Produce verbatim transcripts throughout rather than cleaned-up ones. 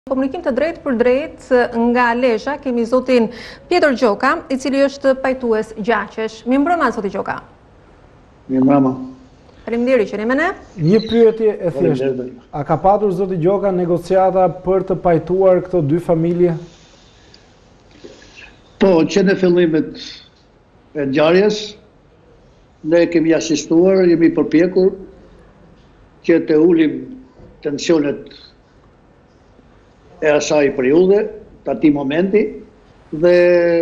Komunikim të drejtë për drejtë nga Lesha kemi zotin Pjetër Gjoka, i cili është pajtues gjaqesh. Mi mbrëma, zoti Gjoka. Mi mbrëma. Faleminderit që jeni me ne. Një pyetje e thjeshtë. A ka patur zoti Gjoka negociata për të pajtuar këto dy familje? Po, që në fillimet e ngjarjes, ne kemi asistuar, jemi përpjekur që të ulim tensionet e asaj periudhe, të ati momenti, dhe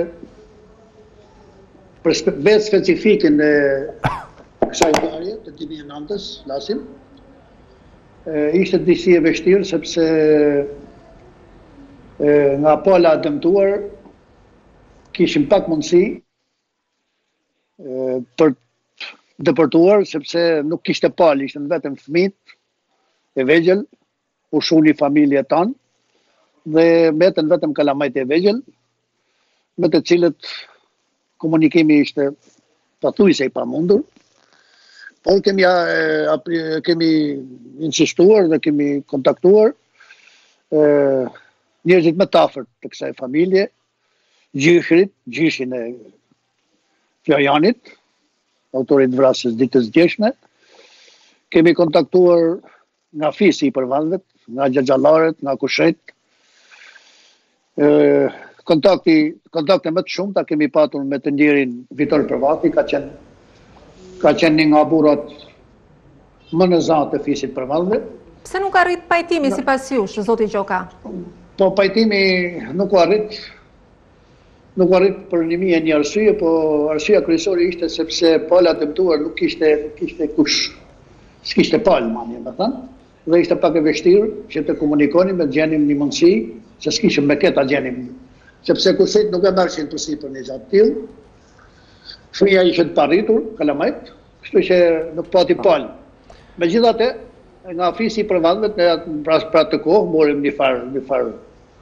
për vetë specifikin e kësaj ngjarje të dy mijë e nëntës, lasim, ishte disi e vështirë sepse nga pala dëmtuar kishim pak mundësi për dëpërtuar, sepse nuk kishte palë, ishte vetëm fëmijët e vegjël, u shuni familje tanë, dhe mbeten vetëm kalamajt e vegjël, me të cilët komunikimi ishte pathuajse i pamundur, por kemi, kemi insistuar dhe kemi kontaktuar e, njerëzit më të afërt të kësaj familje, gjyshrit, gjyshin e Flajanit, autorit vrasjes ditës djeshme, kemi kontaktuar nga fisi i përvallëvet, nga xhaxhallaret, nga kushet. Kontakti, kontakte më të shumta kemi patur me të ndjerin Vitor Përvati, ka qenë, ka qenë një nga burrat më në zatë të fisit përvallëve. Pse nuk arrit pajtimi sipas jush, zoti Gjoka? Po pajtimi nuk u arrit, nuk u arrit për një mijë e një arsye, po arsyeja kryesore ishte sepse pala dëmtuar nuk kishte, kishte kush, s'kishte palë, manje, më thënë, dhe ishte pak e vështirë që të komunikonim dhe gjenim një mundësi, se s'kishim me këta gjenim, sepse kushtet nuk e mërëshin përsi për një gjatë tillë, fëmija ishte të paritur, kalamajt, kështu që nuk pati palë. Megjithatë, nga fisi i përvallëvet, ne pra të kohë, morim një farë, një farë,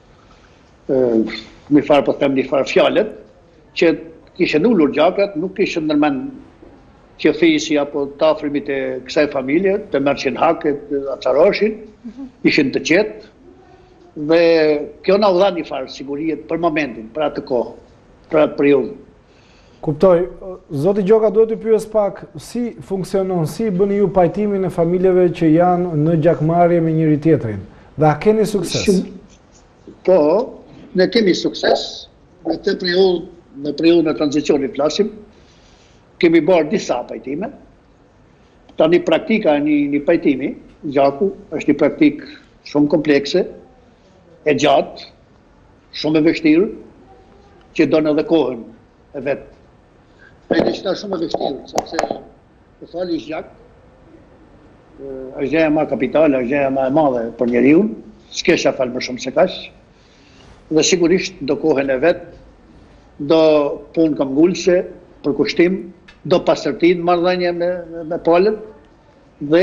një farë, po them një farë fjalët, që kishen ullur gjakat, nuk kishen nërmen që fisi apo të afrimit e kësaj familje, të mërqin haket, acaroshin, ishin të qetë, dhe kjo na u dha një farë siguriet për momentin, për atë kohë, për atë periudhë. Kuptoj, zoti Gjoka duhet të pyes pak si funksionon, si bëni ju pajtimin e familjeve që janë në gjakmarrje me njëri tjetrin, dhe a keni sukses? Po, ne kemi sukses, në të periudhë, në periudhën e tranzicionit flasim, kemi bërë disa pajtime. Tani praktika e një, një pajtimi, gjaku, është një praktik shumë komplekse, e gjatë, shumë e vështirë, që donë edhe kohën e vetë. E në qëta shumë e vështirë, sepse të fali është gjak, është gjeja ma kapitale, është gjeja ma e madhe për njeriun, s'kesha falë më shumë se kash, dhe sigurisht do kohën e vetë, do punë këmbgulse, për kushtim, do pasërtin marrëdhënie me, me palën, dhe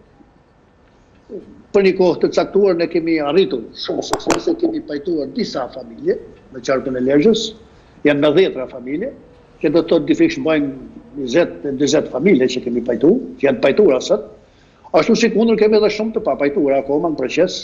për një kohë të caktuar ne kemi arritur shumë suksese, kemi pajtuar disa familje në qarkun e Lezhës, janë me dhjetra familje, që do të thotë difish mbajnë njëzet njëzet familje që kemi pajtu, që janë pajtuar sot. Ashtu si kundër kemi edhe shumë të pa pajtuar akoma në proces.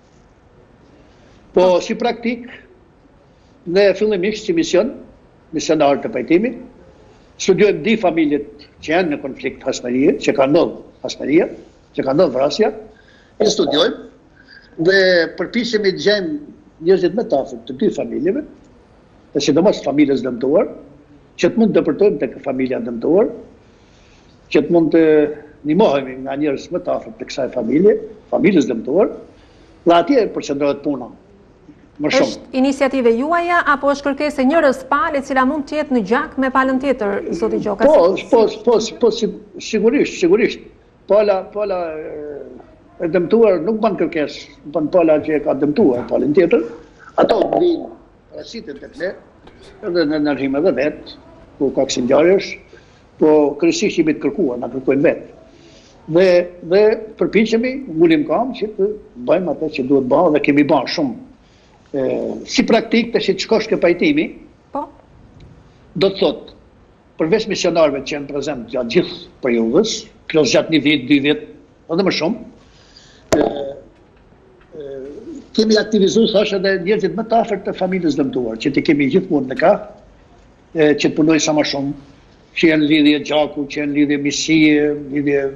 Po si praktik, ne fillimisht si mision, misionar të pajtimit, studiojmë di familjet që janë në konflikt hasmerie, që ka ndodhur hasmeria, që ka ndodhur vrasja, e studiojmë dhe përpiqemi të gjejmë njerëzit më të afërt të dy familjeve, dhe sidomos familjes dëmtuar, që të mund të dëpërtojmë tek familja dëmtuar, që të mund të ndihmohemi nga njerëz më të afërt të kësaj familje, familjes dëmtuar, dhe atje përqendrohet puna. Më shumë. Është iniciative juaja apo është kërkesë e njërës palë e cila mund të jetë në gjak me palën tjetër, zoti Gjoka? Po, po, po, po, sigurisht, sigurisht. Pala, pala e dëmtuar nuk bën kërkesë, bën pala që e ka dëmtuar palën tjetër. Ato vinë parasitet tek ne, edhe në ndërhim edhe vetë, ku ka kësi ngjarjesh, po kryesisht jemi të kërkuar, na kërkojnë vetë. Dhe dhe përpiqemi, ngulim kam që të bëjmë atë që duhet bëjë dhe kemi bërë shumë. E, si praktik të që të shkosh ke pajtimi, po? Do të thotë, përveç misionarëve që janë prezent gjatë gjithë periudhës, kjo gjatë një vit, dy vit, edhe më shumë, e, e, kemi aktivizuar thashë edhe njerëzit më të afërt të familjes dëmtuar, që ti kemi gjithmonë në ka, që të punojnë sa më shumë, që janë lidhje gjaku, që janë lidhje misie, lidhje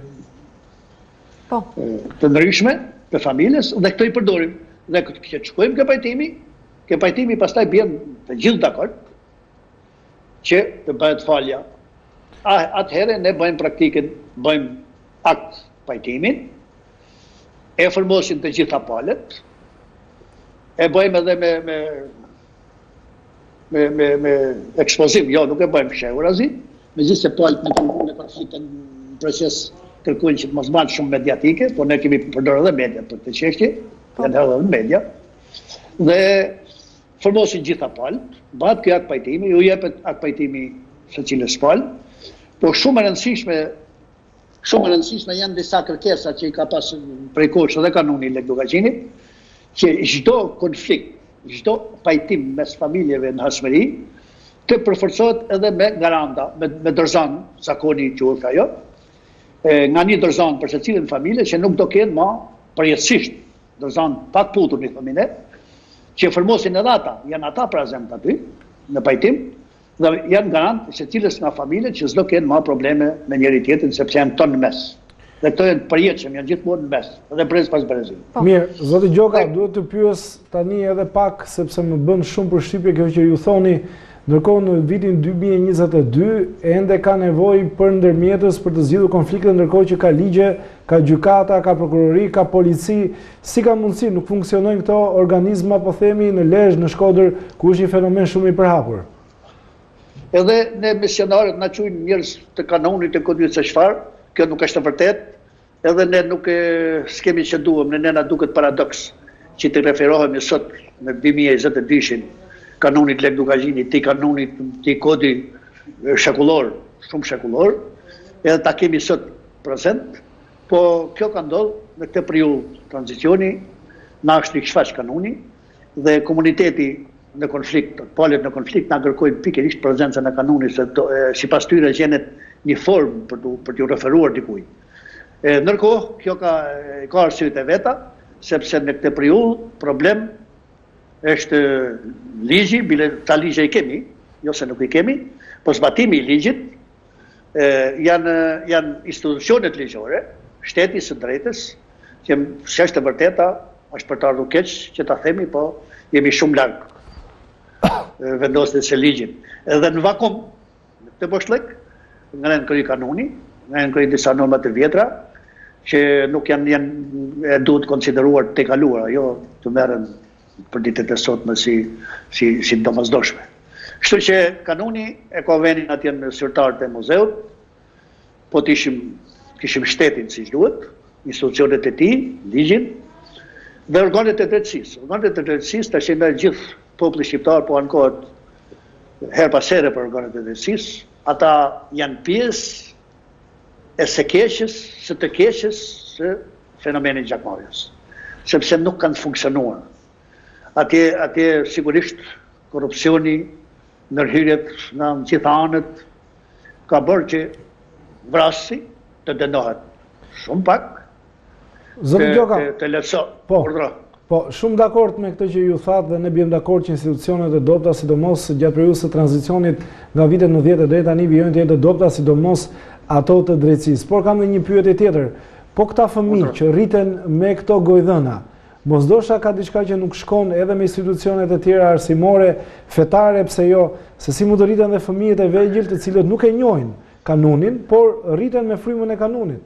Po. të ndryshme të familjes, dhe këto i përdorim. Dhe këtë që të shkojmë ke pajtimi, ke pajtimi pastaj bjen të gjithë dakord që të bëhet falja. Atëherë ne bëjmë praktikën, bëjmë akt pajtimin, e formosin të gjitha palët, e bëjmë edhe me, me, me, me, me ekspozim, jo, nuk e bëjmë fshehur azi, me gjithë se palët në kërkun e konfliktën në proces kërkujnë që të mos banë shumë mediatike, por ne kemi përdorë edhe media për të qeshti, janë edhe në media, dhe formosin gjitha palët, bëhet kjo akt pajtimi, ju jepet akt pajtimi së cilës palë, por shumë e rëndësishme Shumë e rëndësishme janë disa kërkesa që i ka pas prej kohësh edhe kanuni i Lekdogazhinit, që çdo konflikt, çdo pajtim mes familjeve në hasmëri, të përforcohet edhe me garanta, me, me dorëzan, zakoni quhet ajo, e, nga një dorëzan për secilën familje që nuk do kenë më përjetësisht, dorëzan pak putur në fëmijë, që formosin edhe ata, janë ata prezent aty në pajtim, dhe janë garantë se cilës nga familje që s'do kenë ma probleme me njëri tjetrin sepse janë tonë në mes. Dhe këto janë përjetshëm, janë gjithmonë në mes, edhe brez pas brezi. Mirë, zoti Gjoka, duhet të pyes tani edhe pak, sepse më bën shumë përshtypje kjo që ju thoni, ndërkohë në vitin dy mijë e njëzet e dy, ende ka nevojë për ndërmjetës për të zgjidhur konflikte, ndërkohë që ka ligje, ka gjykata, ka prokurori, ka polici, si ka mundësi, nuk funksionojnë këto organizma, po themi, në Lezhë, në Shkodër, ku është një fenomen shumë i përhapur. Edhe ne misionarët na quajnë njerëz të kanonit të kodit se çfarë, kjo nuk është e vërtetë, edhe ne nuk e skemi që duhem, ne na duket paradoks që të referohemi sot në dy mijë e njëzet e dy-shin kanonit Lekdogazhinit, ti kanonit, ti kodi shekullor, shumë shekullor, edhe ta kemi sot prezent, po kjo ka ndodhur në këtë periudhë tranzicioni, na është i shfaq kanoni dhe komuniteti në konflikt, palët në konflikt na kërkojnë pikërisht prezencën e kanonit se sipas tyre gjenet një formë për të për t'u referuar dikujt. Ndërkohë, kjo ka ka arsyet e veta, sepse në këtë periudhë problem është ligji, bile ta ligje i kemi, jo se nuk i kemi, po zbatimi i ligjit e, janë janë institucionet ligjore, shteti së drejtës, që është e vërteta, është për të ardhur keq që ta themi, po jemi shumë larg vendosjes së ligjit. Edhe në vakum, në këtë boshllëk, ngren kërë kanoni, ngren kërë disa norma të vjetra, që nuk janë, janë duhet konsideruar të kaluara, jo të merren për ditët e sotme si, si, si domosdoshme. Kështu që kanoni e ka vendin atje në zyrtarët e muzeut, po të ishim, kishim shtetin si duhet, institucionet e tij, ligjin, dhe organet e drejtësisë. Organet e drejtësisë tash në gjithë populli shqiptar po ankohet her pas here për organet e drejtësisë, ata janë pjesë e së keqes, së të keqes së fenomenit gjakmarrjes, sepse nuk kanë funksionuar. Atje, atje sigurisht korrupsioni, ndërhyrjet nga gjitha anët ka bërë që vrasi të dënohet shumë pak, Zoti Gjoka, të, të lehtëso. Po, Ordra. po, shumë dakord me këtë që ju thatë dhe ne bjem dakord që institucionet e dobta, sidomos gjatë periudhës së tranzicionit nga vitet nëntëdhjetë deri tani vijojnë të jetë të dobta, sidomos ato të drejtësisë. Por kam edhe një pyetje tjetër. Po këta fëmijë që rriten me këto gojdhëna, mosdosha ka diçka që nuk shkon edhe me institucionet e tjera arsimore, fetare, pse jo, se si mund të rriten dhe fëmijët e vegjël të cilët nuk e njohin kanunin, por rriten me frymën e kanunit.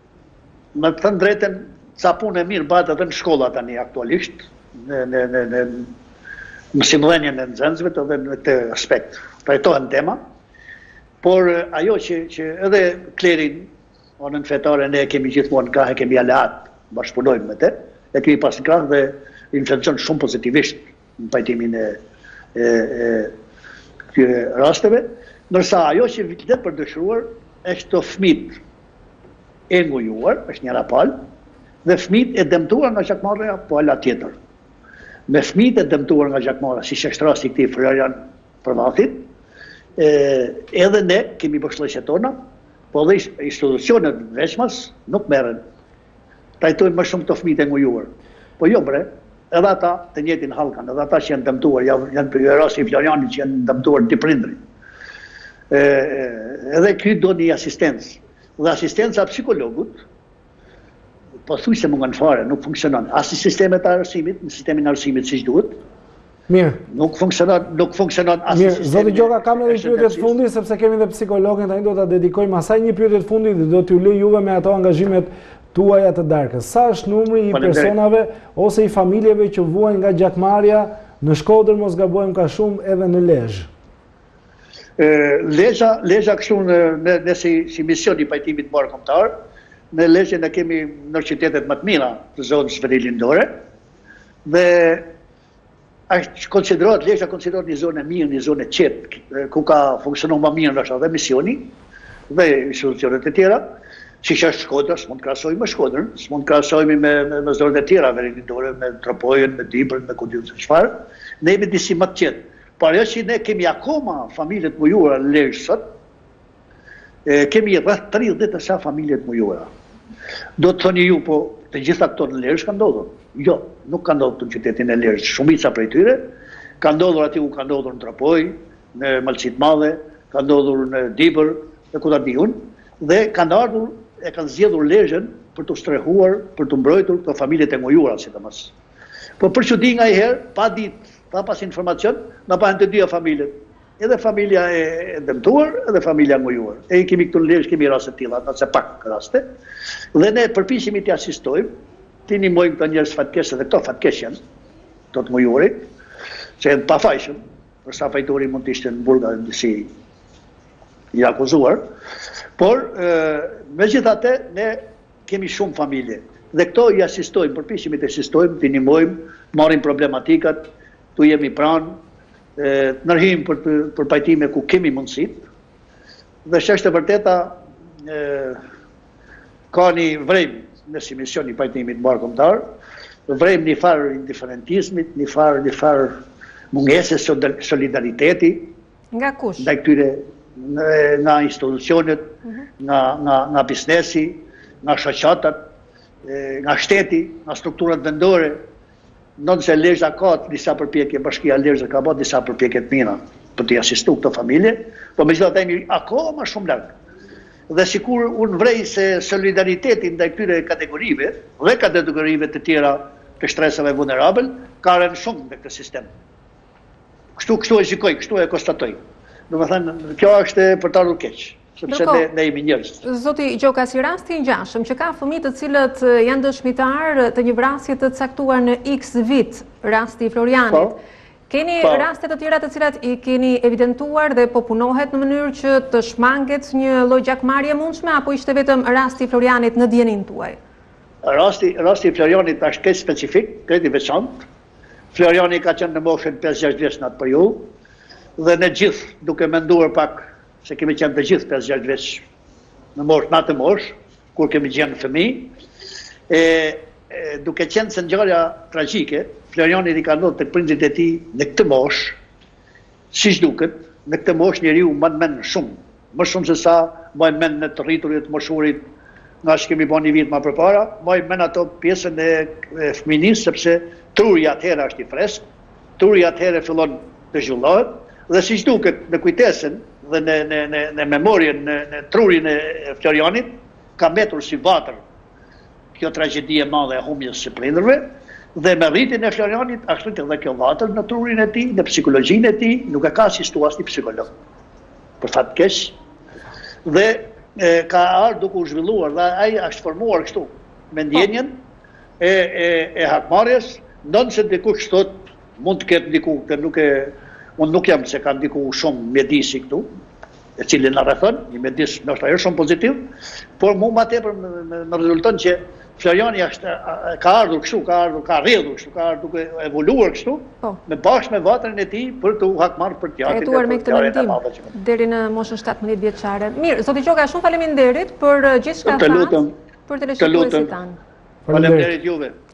Me të thënë drejtën, ca punë e mirë bëhet edhe në shkolla tani aktualisht, në, në, në, në mësimdhënien e nxënësve edhe në këtë aspekt. Trajtohen tema, por ajo që, që edhe klerin, anën fetare, ne kemi gjithmonë krah, e kemi aleat, bashkëpunojmë me të, e kemi pas krah dhe influencon shumë pozitivisht në pajtimin e, e, e këtyre rasteve, ndërsa ajo që vite për dëshruar është të fëmijët e ngujuar, është njëra palë, dhe fëmijët e dëmtuar nga gjakmarrja, po ala tjetër. Me fëmijët e dëmtuar nga gjakmarrja, si që është rasti këtij Florian Përvathit, edhe ne kemi bëshllëqet tona, po dhe institucionet veçmas nuk merren. Trajtojnë më shumë të fëmijët e ngujuar. Po jo bre, edhe ata të njëjtin hall kanë, edhe ata që janë dëmtuar, janë për rasti i Florianit që janë dëmtuar di prindrit. Edhe ky do një asistencë. Dhe asistenca psikologut, po thuj se mungon fare, nuk funksionon. As në sistemet e arsimit, në sistemin e arsimit siç duhet. Mirë. Nuk funksionon, nuk funksionon as Mirë, zoti Gjoka, kam edhe një pyetje të fundit sepse kemi edhe psikologën, tani do ta dedikojmë asaj një pyetje të fundit dhe do t'ju lë juve me ato angazhimet tuaja të darkës. Sa është numri i personave ose i familjeve që vuajnë nga gjakmarrja në Shkodër, mos gabojmë ka shumë edhe në Lezhë? Lezhë, Lezhë kështu në, në, në si, si mision i pajtimit bashkëkombëtar, në Lezhë ne kemi në qytetet më të mira të zonës verigjindore dhe është konsiderohet, Lezhë konsiderohet një zonë e mirë, një zonë e qetë, ku ka funksionuar më mirë ndoshta dhe misioni dhe institucionet e tjera, siç është Shkodra, s'mund të krahasojmë me Shkodrën, s'mund të krahasojmë me, me, me zonët e tjera verigjindore, me Tropojën, me Dibrën, me kudiu se çfarë. Ne jemi disi më të qetë. Por ajo që ne kemi akoma familje të mujuara në Lezhë sot, e, kemi rreth tridhjetë e sa familje të mujuara. Do të thoni ju, po të gjitha këto në Lezhë ka ndodhur? Jo, nuk ka ndodhur në qytetin e Lezhë. Shumica prej tyre ka ndodhur aty ku ka ndodhur në Tropoj, në Malçit Madhe, ka ndodhur në Dibër, në ku ta di unë, dhe kanë ardhur e kanë zgjedhur Lezhën për të strehuar, për të mbrojtur këto familjet e mujuara sidomos. Po për çudi nga i herë, pa ditë, pa pas informacion, na pahen të dyja familjet. Edhe familja e dëmtuar, edhe familja mujuar. E kemi këtu në Lezhë, kemi raste të tilla, nëse pak raste. Dhe ne përpiqemi t'i asistojmë, t'i ndihmojmë këto njerëz fatkeqë, dhe këto fatkeqë janë, këto të mujuarit, që janë pafajshëm, për sa fajtori mund të ishte në burga si i akuzuar, por megjithatë ne kemi shumë familje. Dhe këto i asistojmë, përpiqemi të asistojmë, t'i ndihmojmë, marrim problematikat, tu jemi pranë, nërhim për, për pajtime ku kemi mundësit, dhe është e vërteta e, ka një vrejmë në si mision i pajtimit bashkëkombëtar, vrejmë një farë indiferentizmit, një farë, një farë mungese solidariteti. Nga kush? Nga këtyre, nga institucionet, uh-huh. nga, nga, nga biznesi, nga shoqatat, nga shteti, nga strukturat vendore. Nëse Lezhë ka disa përpjekje, Bashkia Lezhë ka bërë disa përpjekje të mira për t'i asistu këto familje, por megjithatë jemi akoma shumë larg. Dhe sikur unë vrej se solidariteti ndaj këtyre kategorive dhe kategorive të tjera të shtresave vulnerabël ka rënë shumë në këtë sistem. Kështu kështu e shikoj, kështu e konstatoj. Domethënë, kjo është për të ardhur keq. Sepse ne, ne jemi njerëz. Zoti Gjoka, si rasti i ngjashëm që ka fëmijë të cilët janë dëshmitar të një vrasje të caktuar në X vit, rasti i Florianit. Po, keni po. raste të tjera të cilat i keni evidentuar dhe po punohet në mënyrë që të shmanget një lloj gjakmarrje mundshme apo ishte vetëm rasti i Florianit në dijenin tuaj? Rasti rasti i Florianit është kaq specifik, kaq i veçantë. Floriani ka qenë në moshën pesë gjashtë vjeç në atë periudhë dhe ne gjithë duke menduar pak se kemi qenë të gjithë pesë gjashtë vjeç në moshë, në atë moshë, kur kemi qenë fëmijë, e, e duke qenë se ngjarja tragjike, Floriani i ka ndodhur tek prindrit e tij në këtë moshë, siç duket, në këtë moshë njeriu mban mend shumë, më shumë se sa mbajnë mend në të rriturit, moshurit, nga që kemi bën një vit më përpara, mbajnë mend ato pjesën e, e fëminisë, sepse truri atëherë është i freskët, truri atëherë fillon të zhvillohet, dhe siç duket në kujtesën dhe në, në, në, në memorien, në, në trurin e Florianit, ka mbetur si vatër kjo tragjedi e madhe e humbjes së prindërve, dhe me rritin e Florianit, ashtu edhe kjo vatër në trurin e tij, në psikologjinë e tij, nuk e ka asistuar asnjë psikolog. Për fat keq. Dhe e, ka ardhur duke u zhvilluar dhe ai është formuar kështu, me ndjenjen e, e, e hakmarrjes, nëse dikush thotë mund të ketë diku, që nuk e unë nuk jam se kam diku shumë mjedisi këtu, e cili në rrethon, një mjedis nështë ajo shumë pozitiv, por mu ma tepër më rezulton që Floriani është, ka ardhur kështu, ka ardhur, ka rrjedhur kështu, ka ardhur duke evoluar kështu, po. Me bashkë me vatrin e tij për të u hakmarrë për teatrin. Jetuar me këtë mendim deri në moshën shtatëmbëdhjetë vjeçare. Mirë, zoti Gjoka, shumë faleminderit për gjithçka thatë, për televizionin tanë. Faleminderit juve.